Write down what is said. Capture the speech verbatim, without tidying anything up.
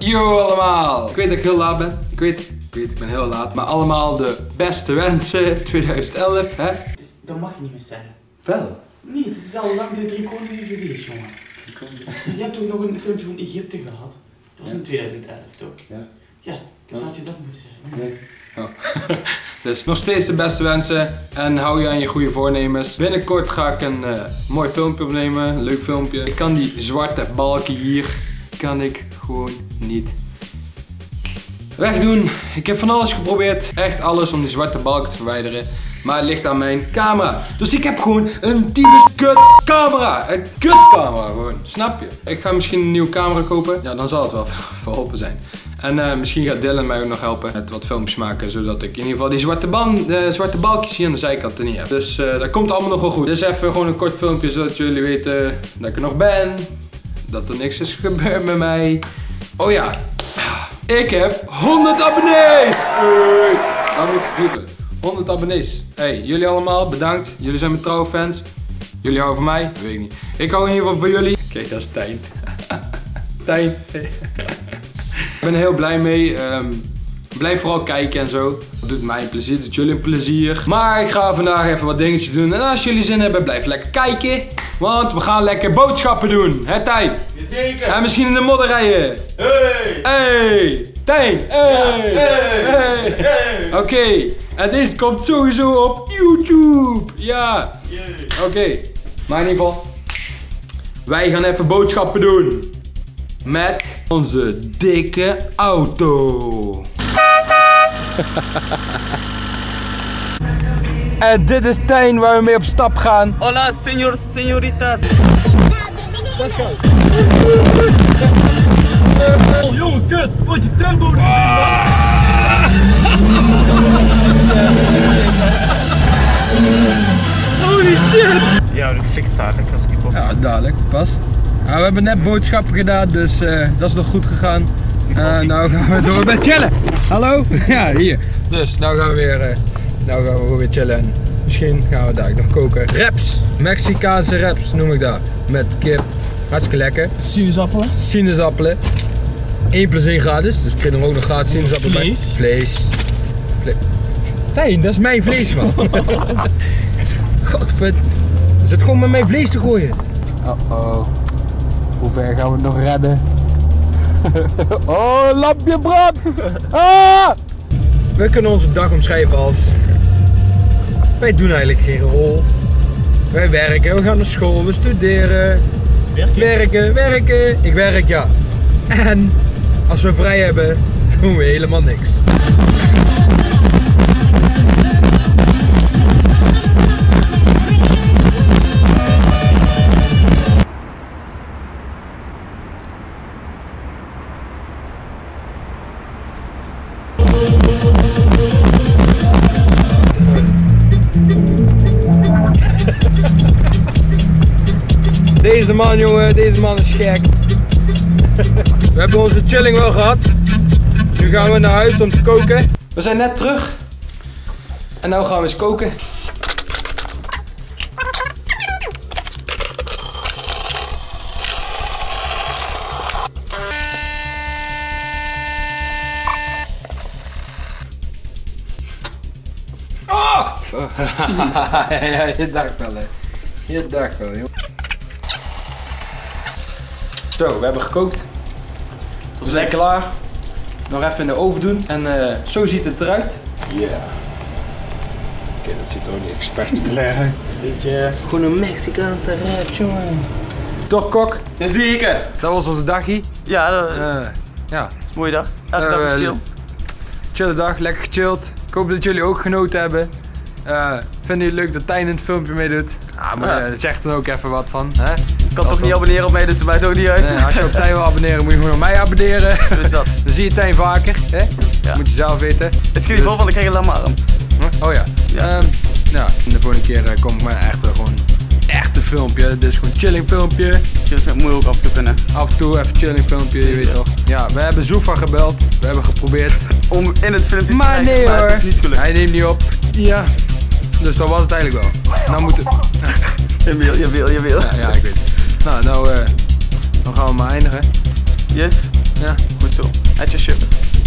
Yo allemaal! Ik weet dat ik heel laat ben. Ik weet, ik weet, ik ben heel laat. Maar allemaal de beste wensen twintig elf, hè? Dus, dat mag je niet meer zeggen. Wel? Niet, het is al lang de drie koningen geweest, jongen. Je hebt toch nog een filmpje van Egypte gehad? Dat was in twintig elf, toch? Ja. Ja, dus had je dat moeten zeggen. Nee. Oh. Dus nog steeds de beste wensen en hou je aan je goede voornemens. Binnenkort ga ik een uh, mooi filmpje opnemen, een leuk filmpje. Ik kan die zwarte balken hier, kan ik gewoon niet wegdoen. Ik heb van alles geprobeerd, echt alles om die zwarte balken te verwijderen. Maar het ligt aan mijn camera. Dus ik heb gewoon een tyfus kut camera. Een kut camera gewoon, snap je? Ik ga misschien een nieuwe camera kopen. Ja, dan zal het wel verholpen zijn. En uh, misschien gaat Dylan mij ook nog helpen met wat filmpjes maken, zodat ik in ieder geval die zwarte, band, uh, zwarte balkjes hier aan de zijkant er niet heb. Dus uh, dat komt allemaal nog wel goed. Dus even gewoon een kort filmpje, zodat jullie weten dat ik er nog ben. Dat er niks is gebeurd met mij. Oh ja, ik heb honderd abonnees! Hey. Dat moet ik groeten. honderd abonnees. Hey, jullie allemaal, bedankt. Jullie zijn mijn trouwe fans. Jullie houden van mij? Dat weet ik niet. Ik hou in ieder geval van jullie. Kijk, dat is Tijn. Tijn. Ik ben er heel blij mee. Um, blijf vooral kijken en zo. Dat doet mij een plezier, dat doet jullie een plezier. Maar ik ga vandaag even wat dingetjes doen. En als jullie zin hebben, blijf lekker kijken. Want we gaan lekker boodschappen doen. Hè Tijn? Jazeker. En misschien in de modder rijden. Hey! Hey! Tijn! Hey! Ja, hey! Hey! Hey! Oké. Okay. En deze komt sowieso op YouTube. Ja. Oké. Okay. Maar in ieder geval. Wij gaan even boodschappen doen. Met onze dikke auto. En dit is Tijn waar we mee op stap gaan. Hola, señor, señoritas. Let's go. Oh jongen, kut! Wat je tempo niet Holy shit! Ja, dat flikt dadelijk als ik die pop. Ja, dadelijk, pas. Nou, we hebben net boodschappen gedaan, dus uh, dat is nog goed gegaan. Uh, nou gaan we door met chillen. Hallo? Ja, hier. Dus nou gaan we weer, uh, nou gaan we weer chillen. En misschien gaan we daar nog koken. Wraps, Mexicaanse wraps noem ik dat. Met kip, hartstikke lekker. Sinaasappelen. Sinaasappelen. één plus één gratis, dus ik kreeg er ook nog gratis sinaasappelen bij. Vlees. Vlees. Vlees. Nee, dat is mijn vlees, man. Godverd. Je zit gewoon met mijn vlees te gooien. Oh oh. Hoe ver gaan we het nog redden? Oh, lampje brand! Ah! We kunnen onze dag omschrijven als... Wij doen eigenlijk geen rol. Wij werken, we gaan naar school, we studeren. Werken? Werken, werken. Ik werk, ja. En als we vrij hebben, doen we helemaal niks. Deze man, jongen, deze man is gek. We hebben onze chilling wel gehad. Nu gaan we naar huis om te koken. We zijn net terug. En nu gaan we eens koken. Oh! Ja, je dacht wel, hè. Je dacht wel, joh. Zo, we hebben gekookt. We zijn klaar. Nog even in de oven doen. En uh, zo ziet het eruit. Ja. Yeah. Oké, okay, dat ziet er ook niet spectaculair uit. Beetje gewoon een Mexicaanse rap, jongen. Toch, kok? Jazeker. Dat was onze dagje. Ja, dat Uh, ja. mooie dag. Elke dag is chill. Chille dag, lekker gechilled. Ik hoop dat jullie ook genoten hebben. Uh, vinden jullie het leuk dat Tijn in het filmpje meedoet? Ah, maar ja. uh, zeg er ook even wat van. Hè? Ik kan toch niet abonneren op mij, dus het maakt ook niet uit. Nee, als je op Tijn wil abonneren, moet je gewoon op mij abonneren. Dus dat. Dan zie je Tijn vaker. Hè? Ja. Moet je zelf weten. Het is geen geval van, ik krijg een lamarm. Oh ja. Ja. Um, nou, de volgende keer uh, kom ik met een echte, gewoon echte filmpje. Dit is gewoon een chilling filmpje. Dat moet je ook af en toe kunnen. Af en toe even chilling filmpje, je weet toch. Ja, we hebben Zoefa gebeld. We hebben geprobeerd. Om in het filmpje te Maar krijgen, nee maar hoor. het is niet gelukt. Hij neemt niet op. Ja. Dus dat was het eigenlijk wel. Nou moeten... Je wil, je wil, je wil. Ja, ja, ik weet. Nou, nou, uh, dan gaan we maar eindigen. Yes. Ja. Goed. toe. At your service.